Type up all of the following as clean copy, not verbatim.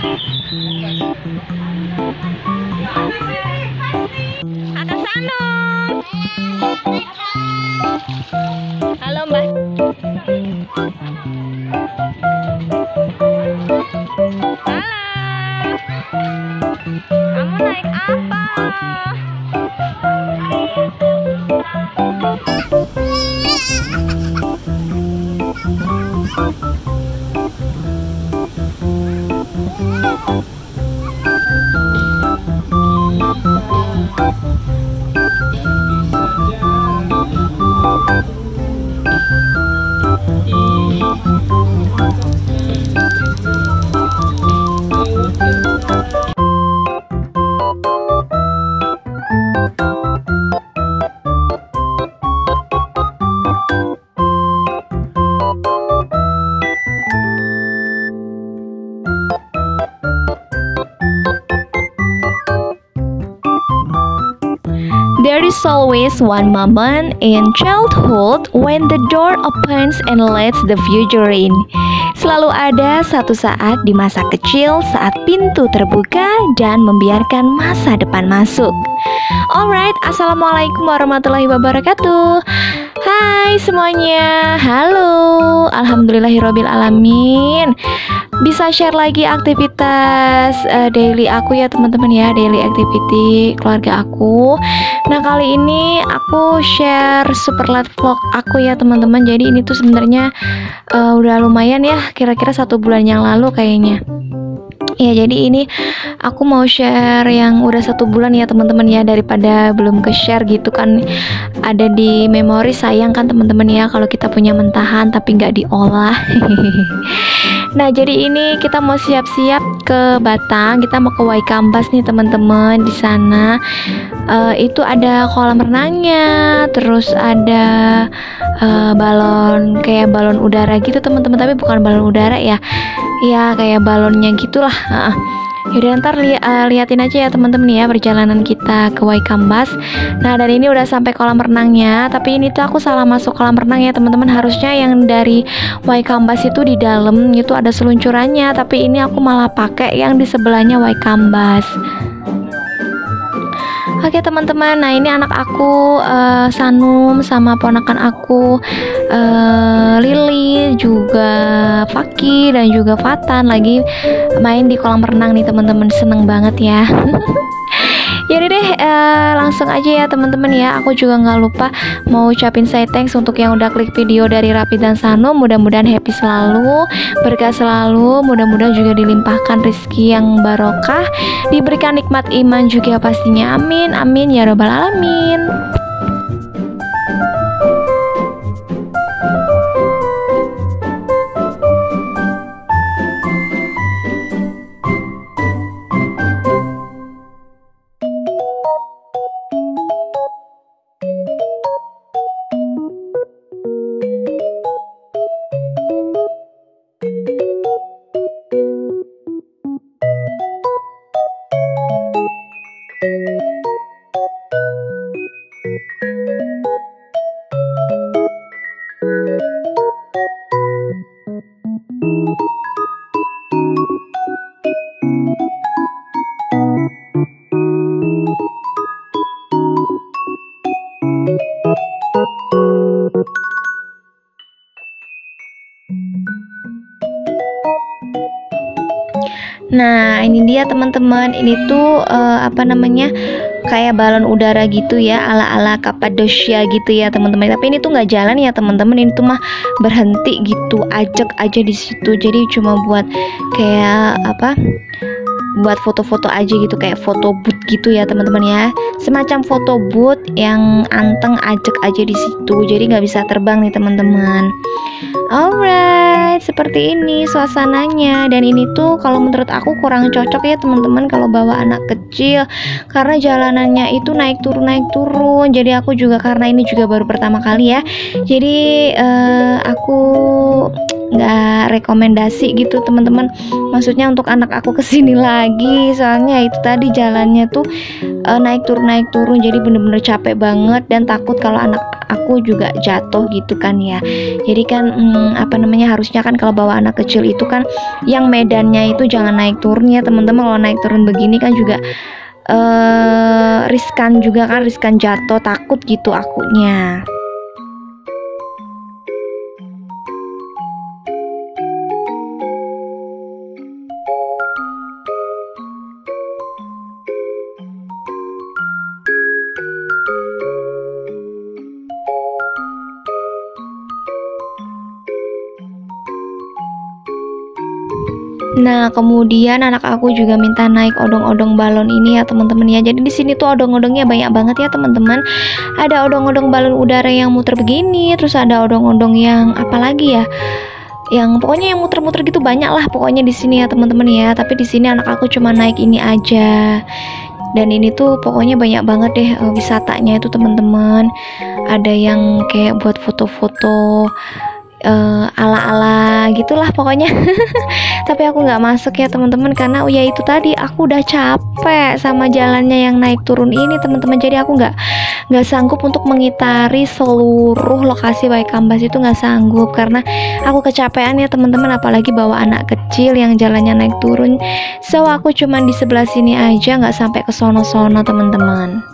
Kakak Sanum. Halo Mbak. Halo. Kamu naik apa? There is always one moment in childhood when the door opens and lets the future in. Selalu ada satu saat di masa kecil saat pintu terbuka dan membiarkan masa depan masuk. Alright, assalamualaikum warahmatullahi wabarakatuh. Hai semuanya, halo, alhamdulillahirobbil alamin. Bisa share lagi aktivitas daily aku ya teman-teman ya, daily activity keluarga aku. Nah kali ini aku share super light vlog aku ya teman-teman. Jadi ini tuh sebenarnya udah lumayan ya, kira-kira 1 bulan yang lalu kayaknya. Ya jadi ini aku mau share yang udah 1 bulan ya teman-teman ya, daripada belum ke share gitu kan, ada di memori. Sayang kan teman-teman ya kalau kita punya mentahan tapi nggak diolah. Nah jadi ini kita mau siap-siap ke Batang, kita mau ke Waikambas nih teman-teman. Di sana itu ada kolam renangnya, terus ada balon kayak balon udara gitu teman-teman, tapi bukan balon udara ya, ya kayak balonnya gitulah. Yaudah ntar liatin aja ya teman-teman ya perjalanan kita ke Waikambas. Nah dan ini udah sampai kolam renangnya, tapi ini tuh aku salah masuk kolam renang ya teman-teman. Harusnya yang dari Waikambas itu di dalam itu ada seluncurannya, tapi ini aku malah pakai yang di sebelahnya Waikambas. Oke teman-teman, nah ini anak aku Sanum sama ponakan aku Lili, juga Faki dan juga Fatan lagi main di kolam renang nih teman-teman. Seneng banget ya. Yaudah deh, langsung aja ya teman-teman ya. Aku juga nggak lupa mau ucapin say thanks untuk yang udah klik video dari Rapi dan Sanum. Mudah-mudahan happy selalu, berkah selalu, mudah-mudahan juga dilimpahkan rezeki yang barokah, diberikan nikmat iman juga pastinya. Amin, amin ya robbal alamin. Nah ini dia teman-teman, ini tuh apa namanya, kayak balon udara gitu ya, ala-ala Kapadosia gitu ya teman-teman. Tapi ini tuh nggak jalan ya teman-teman, ini tuh mah berhenti gitu, ajak aja di situ. Jadi cuma buat kayak apa, buat foto-foto aja gitu, kayak foto booth gitu ya teman-teman ya, semacam foto booth yang anteng, ajak aja di situ. Jadi nggak bisa terbang nih teman-teman. Alright, seperti ini suasananya. Dan ini tuh kalau menurut aku kurang cocok ya teman-teman kalau bawa anak kecil, karena jalanannya itu naik turun. Jadi aku juga, karena ini juga baru pertama kali ya, jadi aku nggak rekomendasi gitu teman-teman. Maksudnya untuk anak aku kesini lagi, soalnya itu tadi jalannya tuh naik turun, jadi bener-bener capek banget dan takut kalau anak aku juga jatuh gitu kan ya. Jadi kan harusnya kan kalau bawa anak kecil itu kan yang medannya itu jangan naik turun ya teman-teman. Kalau naik turun begini kan juga riskan juga kan, riskan jatuh, takut gitu akunya. Nah, kemudian anak aku juga minta naik odong-odong balon ini ya teman-teman ya. Jadi di sini tuh odong-odongnya banyak banget ya teman-teman. Ada odong-odong balon udara yang muter begini, terus ada odong-odong yang apa lagi ya? Yang pokoknya yang muter-muter gitu banyak lah pokoknya di sini ya teman-teman ya. Tapi di sini anak aku cuma naik ini aja. Dan ini tuh pokoknya banyak banget deh wisatanya itu teman-teman. Ada yang kayak buat foto-foto ala-ala gitulah pokoknya. Tapi aku nggak masuk ya teman-teman karena ya itu tadi aku udah capek sama jalannya yang naik turun ini teman-teman. Jadi aku nggak sanggup untuk mengitari seluruh lokasi Waikambas, itu nggak sanggup karena aku kecapean ya teman-teman, apalagi bawa anak kecil yang jalannya naik turun. So aku cuman di sebelah sini aja, nggak sampai ke sono-sono teman-teman.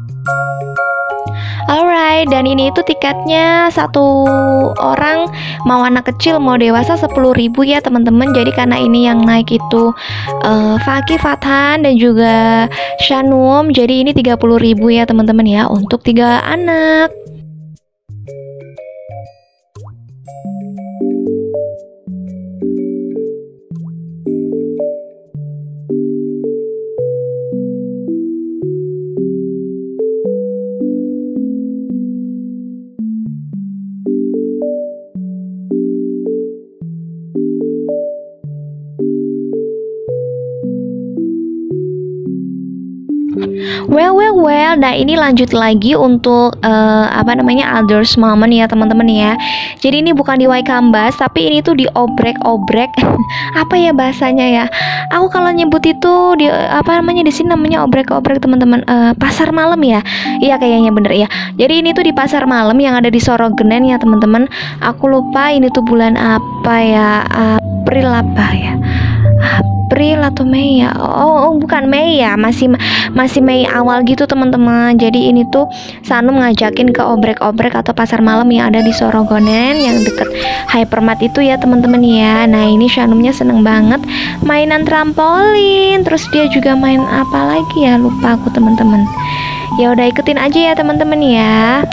Alright, dan ini itu tiketnya satu orang, mau anak kecil mau dewasa 10.000 ya teman-teman. Jadi karena ini yang naik itu Fakih, Fathan dan juga Shanum, jadi ini 30.000 ya teman-teman ya untuk 3 anak. Well, nah ini lanjut lagi untuk others moment ya teman-teman ya. Jadi ini bukan di Waikambas, tapi ini tuh di obrek-obrek. Apa ya bahasanya ya? Aku kalau nyebut itu di di sini namanya obrek-obrek teman-teman. Pasar malam ya? Iya kayaknya bener ya. Jadi ini tuh di pasar malam yang ada di Sorogenen ya teman-teman. Aku lupa ini tuh bulan apa ya? April apa ya? April atau Mei ya? Oh bukan Mei ya, masih Mei awal gitu teman-teman. Jadi ini tuh Sanum ngajakin ke obrek-obrek atau pasar malam yang ada di Sorogonen yang deket Hypermart itu ya teman-teman ya. Nah ini Shanumnya seneng banget mainan trampolin, terus dia juga main apa lagi ya, lupa aku teman-teman. Ya udah ikutin aja ya teman-teman ya.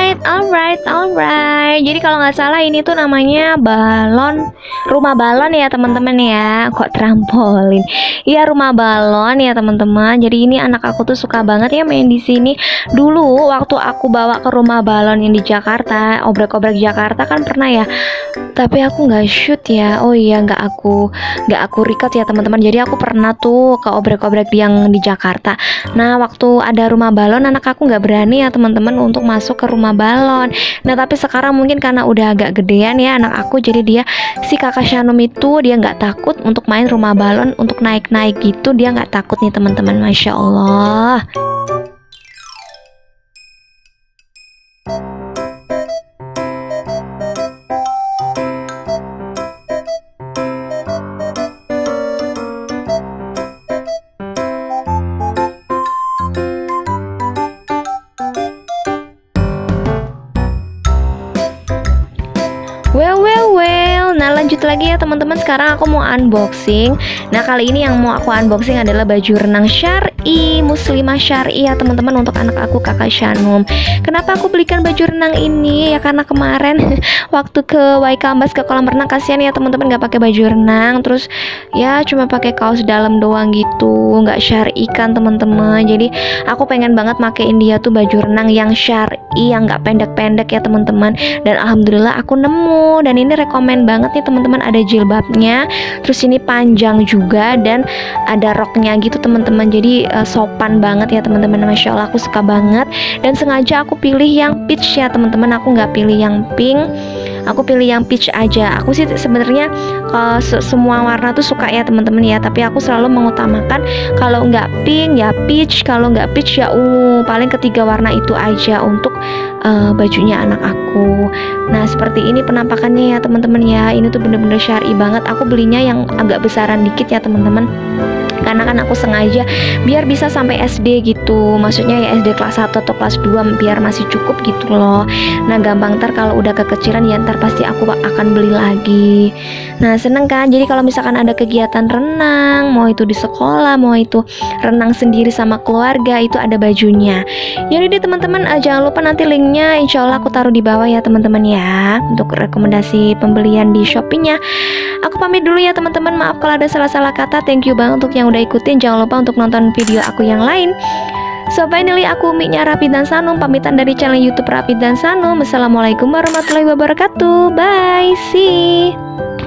Alright. Jadi kalau nggak salah ini tuh namanya rumah balon ya teman-teman ya. Kok trampolin? Iya, rumah balon ya teman-teman. Jadi ini anak aku tuh suka banget ya main di sini. Dulu waktu aku bawa ke rumah balon yang di Jakarta, obrek-obrek Jakarta kan pernah ya. Tapi aku nggak shoot ya. Oh iya, nggak aku record ya teman-teman. Jadi aku pernah tuh ke obrek-obrek yang di Jakarta. Nah, waktu ada rumah balon, anak aku nggak berani ya teman-teman untuk masuk ke rumah balon. Nah, tapi sekarang mungkin karena udah agak gedean ya anak aku, jadi dia si kakak Shanum itu dia nggak takut untuk main rumah balon, untuk naik-naik gitu dia nggak takut nih teman-teman. Masya Allah. Well. Nah, lanjut lagi ya teman-teman. Sekarang aku mau unboxing. Nah, kali ini yang mau aku unboxing adalah baju renang syar'i, muslimah syar'i ya teman-teman, untuk anak aku kakak Shanum. Kenapa aku belikan baju renang ini? Ya karena kemarin waktu ke Waikambas ke kolam renang, kasihan ya teman-teman nggak pakai baju renang, terus ya cuma pakai kaos dalam doang gitu, nggak syar'i kan teman-teman. Jadi aku pengen banget makein dia tuh baju renang yang syar'i, yang nggak pendek-pendek ya teman-teman. Dan alhamdulillah aku nemu, dan ini rekomen banget nih teman-teman. Ada jilbabnya, terus ini panjang juga dan ada roknya gitu teman-teman. Jadi sopan banget ya teman-teman. Masya Allah, aku suka banget. Dan sengaja aku pilih yang peach ya teman-teman. Aku nggak pilih yang pink, aku pilih yang peach aja. Aku sih sebenarnya semua warna tuh suka ya teman-teman ya, tapi aku selalu mengutamakan kalau nggak pink ya peach, kalau nggak peach ya ungu. Paling ketiga warna itu aja untuk bajunya anak aku. Nah, seperti ini penampakannya ya teman-teman ya. Ini tuh bener-bener syar'i banget. Aku belinya yang agak besaran dikit ya teman-teman, karena kan aku sengaja biar bisa sampai SD gitu. Maksudnya ya SD kelas 1 atau kelas 2 biar masih cukup gitu loh. Nah, gampang ntar kalau udah kekecilan ya ntar pasti aku akan beli lagi. Nah, seneng kan? Jadi kalau misalkan ada kegiatan renang, mau itu di sekolah, mau itu renang sendiri sama keluarga, itu ada bajunya. Jadi deh teman-teman, jangan lupa nanti linknya insya Allah aku taruh di bawah ya teman-teman ya, untuk rekomendasi pembelian di Shopee-nya. Aku pamit dulu ya teman-teman. Maaf kalau ada salah-salah kata. Thank you banget untuk yang udah ikutin. Jangan lupa untuk nonton video aku yang lain. So finally, aku Umi-nya Rafid dan Sanum pamitan dari channel YouTube Rafid dan Sanum. Assalamualaikum warahmatullahi wabarakatuh. Bye, see.